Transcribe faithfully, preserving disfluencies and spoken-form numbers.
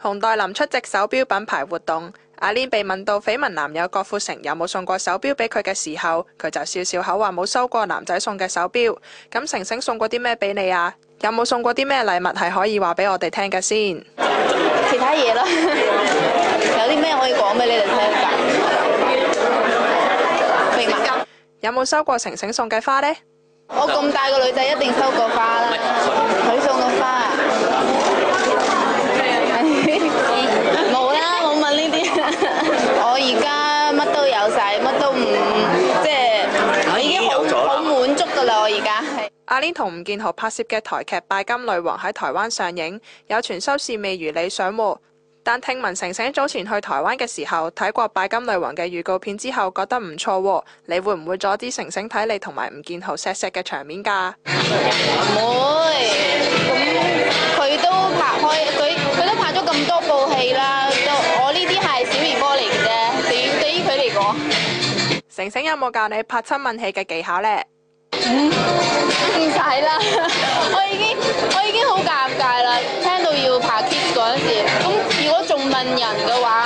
洪黛林出席手錶品牌活動，阿 Lin 被問到緋聞男友郭富城有冇送過手錶俾佢嘅時候，佢就笑笑口話冇收過男仔送嘅手錶。咁成成送過啲咩俾你啊？有冇送過啲咩禮物係可以話俾我哋聽嘅先？ 其他嘢咯，有啲咩可以講俾你哋聽㗎？明白。 有冇收過成成送嘅花呢？ 我咁大個女仔一定收過花啦，佢送嘅花啊？冇啦，冇問呢啲。我而家乜都有晒，乜都唔即係已經好好滿足㗎啦。我而家係。 阿 Lin 同吳建豪拍攝嘅台劇《拜金女王》喺台灣上映，有傳收視未如理想喎。但聽聞成成早前去台灣嘅時候睇過《拜金女王》嘅預告片之後，覺得唔錯喎。你會唔會阻止成成睇你同埋吳建豪錫錫嘅場面㗎？ 唔會，咁佢都拍開，佢佢都拍咗咁多部戲啦。都我呢啲係小兒科嚟嘅啫，對於對於佢嚟講。 成成有冇教你拍親吻戲嘅技巧呢？ 唔使啦，我已經我已經好尷尬啦。聽到要拍 kiss 嗰陣時，咁如果仲問人嘅話，